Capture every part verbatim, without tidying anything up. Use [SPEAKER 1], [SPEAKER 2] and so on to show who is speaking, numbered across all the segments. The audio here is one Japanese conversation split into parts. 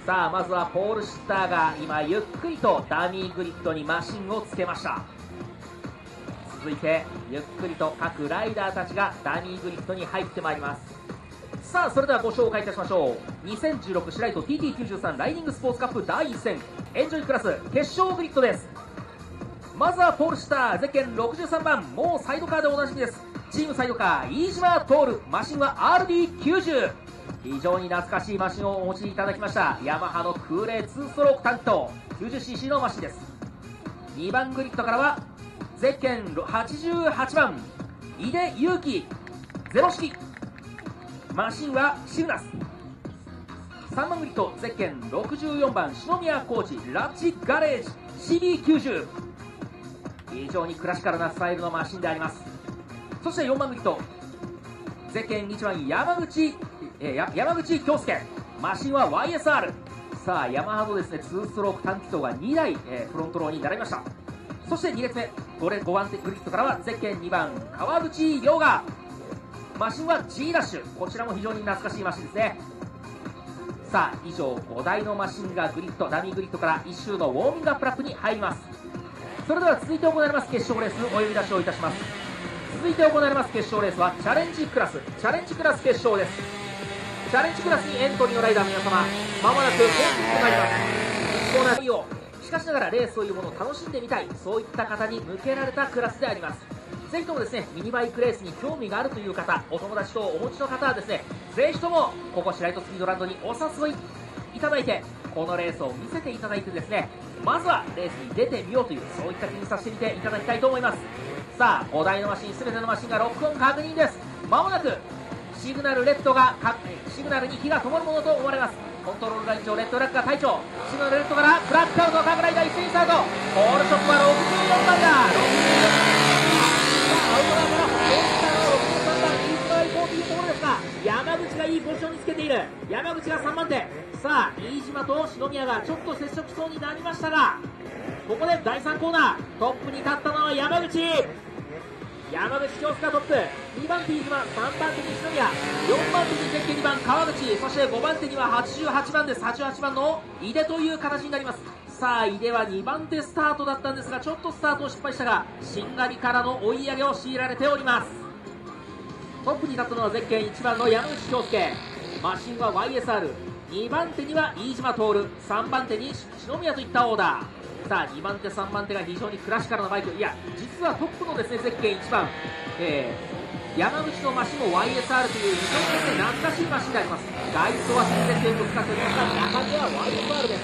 [SPEAKER 1] さあまずはポール・シッターが今ゆっくりとダミーグリッドにマシンをつけました。続いてゆっくりと各ライダーたちがダミーグリッドに入ってまいります。さあそれではご紹介いたしましょう。にせんじゅうろくシライト ティーティーきゅうじゅうさん ライディングスポーツカップだいいっ戦エンジョイクラス決勝グリッドです。まずはポール・シッター、ゼッケンろくじゅうさんばん、もうサイドカーでおなじみです。チームサイドカー飯島徹、マシンは アールディーきゅうじゅう。 非常に懐かしいマシンをお持ちいただきました。ヤマハの空冷ツーストロークタンクと きゅうじゅうシーシー のマシンです。にばんグリッドからはゼッケンはちじゅうはちばん井出勇気ゼロ式、マシンはシグナス。さんばんグリッドゼッケンろくじゅうよんばん篠宮コーチラッチガレージ シービーきゅうじゅう。 非常にクラシカルなスタイルのマシンであります。そしてよんばんグリッドゼッケンいちばん山口、えー、や山口京介、マシンは ワイエスアール。 さあヤマハのですねツーストローク単気筒がにだい、えー、フロントローに並びました。そしてに列目 ご, れごばん手グリッドからはゼッケンにばん川口涼河、マシンは G ダッシュ。こちらも非常に懐かしいマシンですね。さあ以上ごだいのマシンがグリッドダミーグリッドからいっ周のウォーミングアップラップに入ります。それでは続いて行われます決勝レースお呼び出しをいたします。続いて行われます決勝レースはチャレンジクラスチャレンジクラス決勝です。チャレンジクラスにエントリーのライダーの皆様、まもなくコースとなります。一コーナー B をしかしながらレースというものを楽しんでみたい、そういった方に向けられたクラスであります。ぜひともですねミニバイクレースに興味があるという方、お友達とお持ちの方はですね、ぜひともここ白糸スピードランドにお誘いいただいて、このレースを見せていただいてですね、まずはレースに出てみようという、そういった気にさせてみていただきたいと思います。さあごだいのマシン、全てのマシンがロックオン確認です。まもなくシグナルレッドがシグナルに火が灯るものと思われます。コントロールライン上レッドラックが隊長、シグナルレッドからブラックアウト、各ライダー一斉にスタート。ポールショップはろくじゅうよんばんだ。ろくじゅうよんばん、アウトラーからポールシターのろくじゅうさんばん、飯島が行こうというところですが、山口がいいポジションにつけている。山口がさんばん手。さあ飯島と篠宮がちょっと接触しそうになりましたが、ここでだいさんコーナートップに立ったのは山口。山口京介がトップ、にばん手飯島、さんばん手に篠宮、よんばん手にゼッケンにばん川口、そしてごばん手にははちじゅうはちばんです。はちじゅうはちばんの井出という形になります。さあ井出はにばん手スタートだったんですが、ちょっとスタートを失敗したが、しんがりからの追い上げを強いられております。トップに立ったのはゼッケンいちばんの山口京介、マシンは ワイエスアール、にばん手には飯島徹、さんばん手に篠宮といったオーダー。さあにばん手さんばん手が非常にクラシカルなバイク、いや実はトップのですねゼッケンいちばん、えー、山口のマシンも ワイエスアール という非常にですね懐かしいマシンであります。外装は新設計を使っておりますが、中身は ワイエスアール です。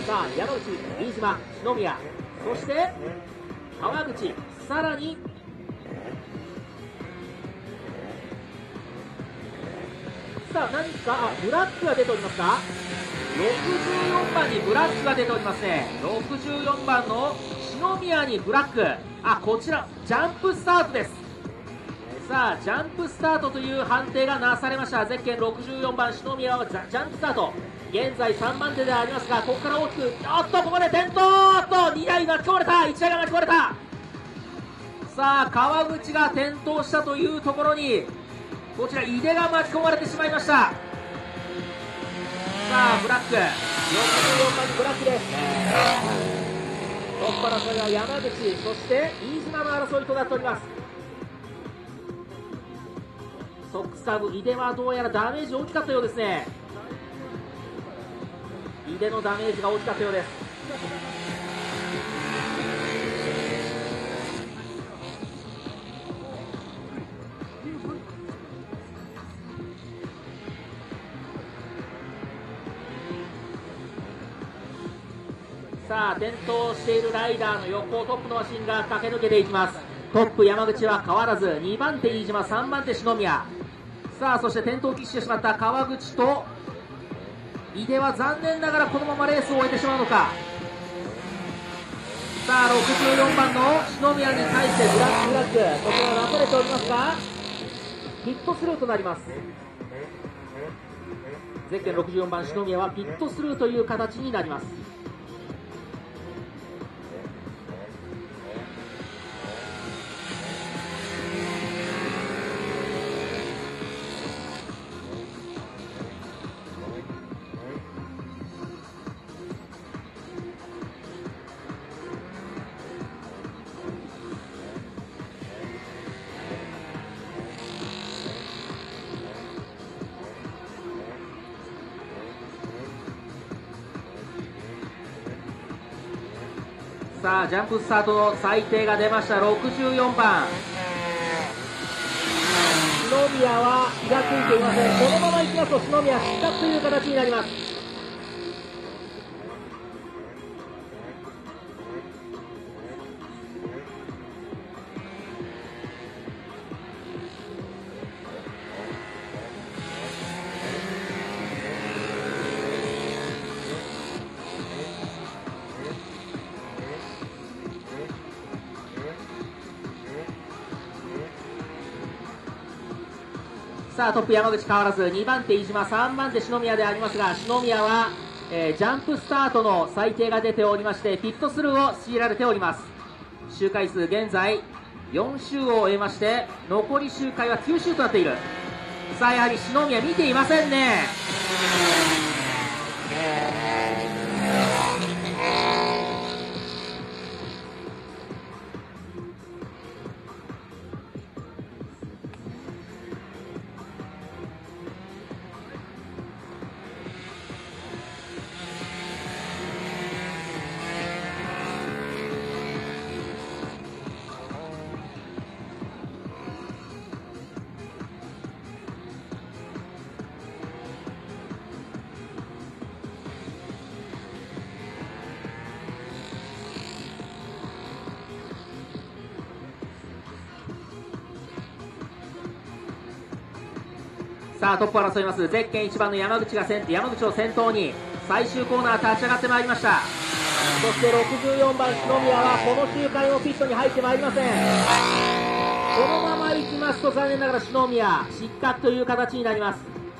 [SPEAKER 1] さあ山口、飯島、篠宮、そして川口、さらにさあ何かあブラックが出ておりますか。ろくじゅうよんばんにブラックが出ておりますね。ろくじゅうよんばんの篠宮にブラック、あこちらジャンプスタートです。さあジャンプスタートという判定がなされました。ゼッケンろくじゅうよんばん篠宮はジャンプスタート、現在さんばん手でありますが、ここから大きくおっとここで転倒、おっとにだい巻き込まれた、いちだいが巻き込まれた。さあ川口が転倒したというところに、こちら井出が巻き込まれてしまいました。さあブラックろくじゅうよんばんにブラックです。トップ争いは山口、そして飯島の争いとなっております。ソックスカーブ、井出はどうやらダメージ大きかったようですね。井出のダメージが大きかったようです。さあ転倒しているライダーの横をトップのマシンが駆け抜けていきます。トップ山口は変わらず、にばん手飯島、さんばん手篠宮。さあそして転倒を喫してしまった川口と井出は残念ながらこのままレースを終えてしまうのか。さあろくじゅうよんばんの篠宮に対してブラックブラック、こちらは出されておりますがピットスルーとなります。ゼッケンろくじゅうよんばん篠宮はピットスルーという形になります。 さあジャンプスタートの最低が出ました。ろくじゅうよんばん篠宮は気がついていません。このままいきますと篠宮失格という形になります。さあトップ山口変わらず、にばん手飯島、さんばん手篠宮でありますが、篠宮は、えー、ジャンプスタートの最低が出ておりまして、ピットスルーを強いられております。周回数現在よん周を終えまして、残り周回はきゅう周となっている。さあやはり篠宮見ていませんね。さあトップを争いますゼッケンいちばんの山口が先山口を先頭に最終コーナー立ち上がってまいりました。そしてろくじゅうよんばん篠宮はこの周回もピットに入ってまいりません。このままいきますと残念ながら篠宮失格という形になります。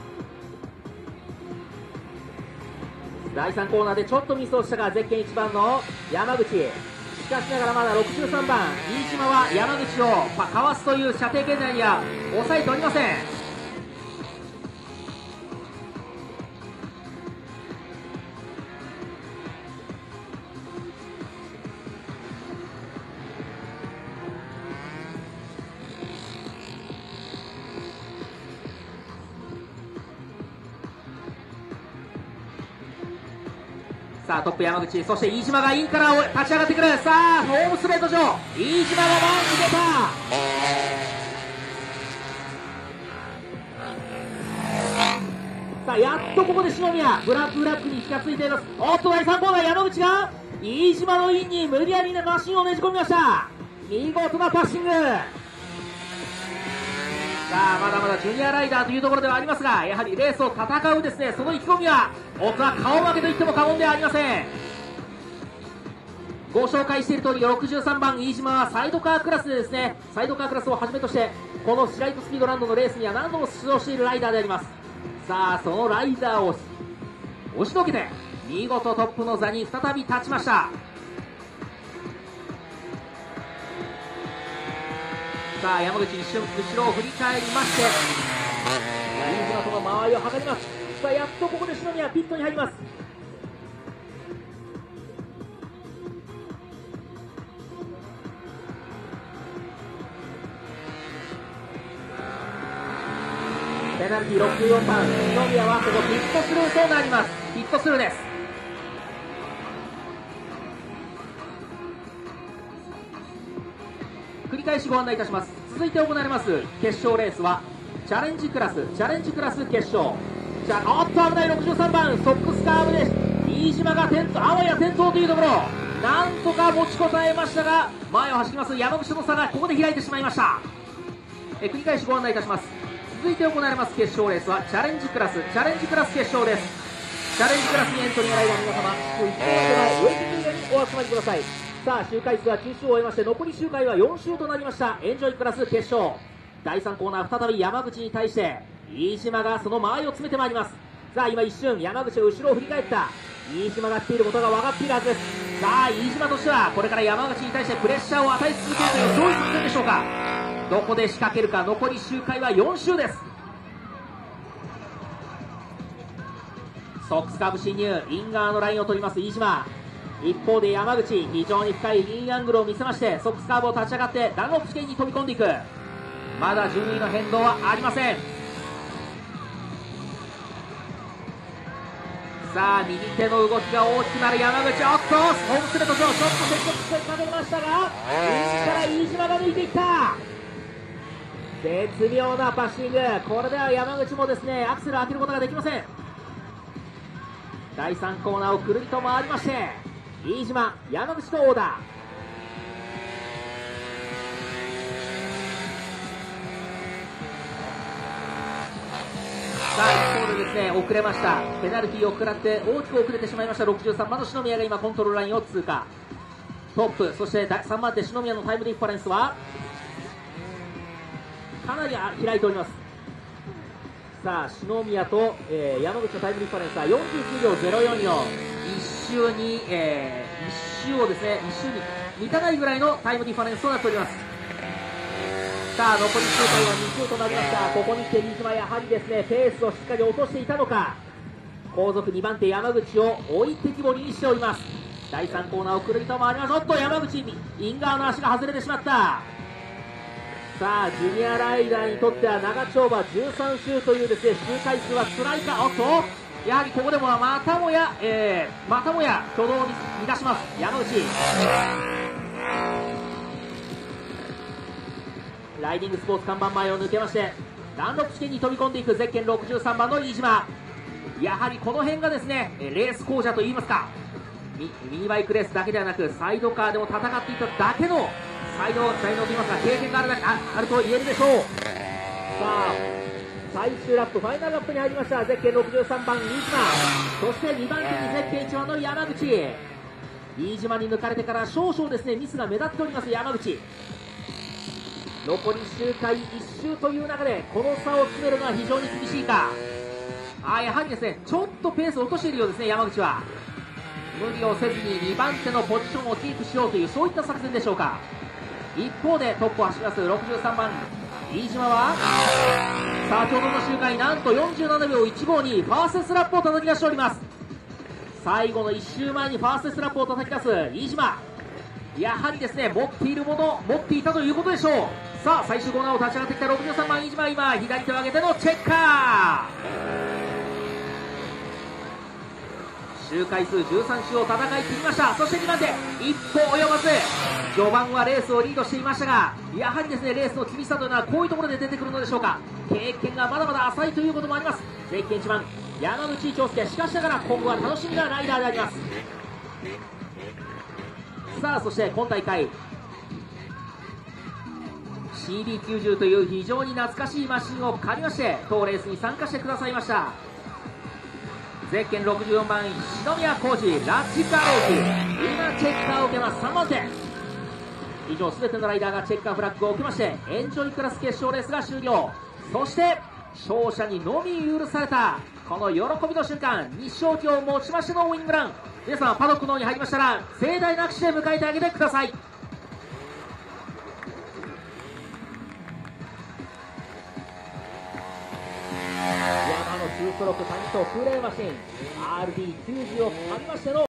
[SPEAKER 1] だいさんコーナーでちょっとミスをしたがゼッケンいちばんの山口、しかしながらまだろくじゅうさんばん飯島は山口をかわすという射程圏内には抑えておりません。さあトップ山口、そして飯島がインから立ち上がってくる。さあホームストレート上、飯島が前に出た。さあやっとここで篠宮ブラックブラックに気がついています。おっとだいさんコーナー山口が飯島のインに無理やりなマシンをねじ込みました。見事なパッシング。さあまだまだジュニアライダーというところではありますが、やはりレースを戦うですね、その意気込みは奥は顔負けと言っても過言ではありません。ご紹介している通りろくじゅうさんばん飯島はサイドカークラスでですね、サイドカークラスをはじめとしてこのシライトスピードランドのレースには何度も出場しているライダーであります。さあそのライダーを押しのけて見事トップの座に再び立ちました。さあ山口一瞬後ろを振り返りまして飯島との間合いを測ります。さあやっとここで篠宮ピットに入ります。ペナルティーろくじゅうよんばん篠宮はここピットスルーとなります。ピットスルーです。繰り返しご案内いたします。続いて行われます決勝レースはチャレンジクラスチャレンジクラス決勝。じゃおっと危ないろくじゅうさんばんソックスカーブで飯島が転倒、あわや転倒というところ、なんとか持ちこたえましたが前を走ります山口との差がここで開いてしまいました。え繰り返しご案内いたします。続いて行われます決勝レースはチャレンジクラスチャレンジクラス決勝です。チャレンジクラスにエントリーがない皆様一方前ウェイティングエリアにお集まりください。さあ周回数はきゅう周を終えまして残り周回はよん周となりました。エンジョイクラス決勝だいさんコーナー再び山口に対して飯島がその間合いを詰めてまいります。さあ今一瞬山口が後ろを振り返った飯島が来ていることが分かっているはずです。さあ飯島としてはこれから山口に対してプレッシャーを与え続けるというどういう作戦でしょうか。どこで仕掛けるか。残り周回はよん周です。ソックスカーブ侵入イン側のラインを取ります飯島。一方で山口非常に深いインアングルを見せましてソックスカーブを立ち上がってダンロップ地点に飛び込んでいく。まだ順位の変動はありません。 さあ右手の動きが大きくなる山口、おっとホームスレット上ちょっと積極してかけましたが、内から飯島が抜いていった。絶妙なパッシング。これでは山口もですねアクセルを開けることができません。だいさんコーナーをくるりと回りまして、飯島山口とオーダー。さあ一方でですね遅れました。ペナルティーを食らって大きく遅れてしまいましたろくじゅうさんばんの篠宮が今コントロールラインを通過。トップ、そしてさんばん手篠宮のタイムディファレンスはかなり開いております。さあ篠宮と、えー、山口のタイムディファレンスはよんじゅうきゅうびょうゼロよんよん。一周に、えー、一周をですね一周に満たないぐらいのタイムディファレンスとなっております。さあ残り周回はに周となりました。ここに来て飯島やはりですねペースをしっかり落としていたのか、後続にばん手山口を置いてきぼりにしております。だいさんコーナーをくるりと回ります。おっと山口イン側の足が外れてしまった。さあジュニアライダーにとっては長丁場じゅうさん周というですね周回数は辛いか。おっとやはりここでもまたもや、えー、またもや挙動を乱します山口。ライディングスポーツ看板前を抜けましてダンロップ地点に飛び込んでいくゼッケンろくじゅうさんばんの飯島。やはりこの辺がですねレース巧者といいますか、ミ, ミニバイクレースだけではなくサイドカーでも戦っていただけの才能才能といいますか経験があるだけ あ, あると言えるでしょう。さあ最終ラップファイナルラップに入りましたゼッケンろくじゅうさんばん飯島、そしてにばん手にゼッケンいちばんの山口。飯島に抜かれてから少々ですねミスが目立っております山口。残り周回いち周という中でこの差を詰めるのは非常に厳しいか。あやはりですねちょっとペースを落としているようですね山口は。無理をせずににばん手のポジションをキープしようというそういった作戦でしょうか。一方でトップを走りますろくじゅうさんばん飯島は先ほどの周回なんとよんじゅうななびょういちごにファーストスラップを叩き出しております。最後のいち周前にファーストスラップを叩き出す飯島、やはりですね持っているもの持っていたということでしょう。さあ最終コーナーを立ち上がってきたろくじゅうさんばん飯島、今左手を上げてのチェッカー。周回数じゅうさん周を戦い切りました。そしてにばん手一歩及ばず、序盤はレースをリードしていましたが、やはりですねレースの厳しさというのはこういうところで出てくるのでしょうか。経験がまだまだ浅いということもありますゼッケンいちばん山口長介。しかしながら今後は楽しみなライダーであります。さあそして今大会 シービーきゅうじゅう という非常に懐かしいマシンを借りまして当レースに参加してくださいましたゼッケンろくじゅうよんばん篠宮浩二ラッチカーローキ、今チェッカーを受けますさんばん手。以上全てのライダーがチェッカーフラッグを受けましてエンジョイクラス決勝レースが終了。そして勝者にのみ許されたこの喜びの瞬間、日照旗を持ちましてのウィングラン。皆さんパドックの方に入りましたら盛大な拍手で迎えてあげてください。ヤマハのツーストローク谷と空冷マシン アールディーきゅうじゅう を借りましての